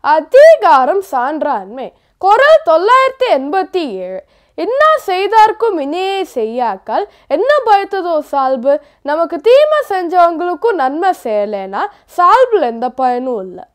அதிகாரம் சான்றாண்மை. குறள் 987. என்ன செய்தார்க்கும் இனியே செய்யாக்கால் என்ன பயத்ததோ சால்பு. நமக்கு தீமை செஞ்சவங்களுக்கும் நன்மை செய்யலைன்னா சால்புல எந்த பயனும் இல்லை.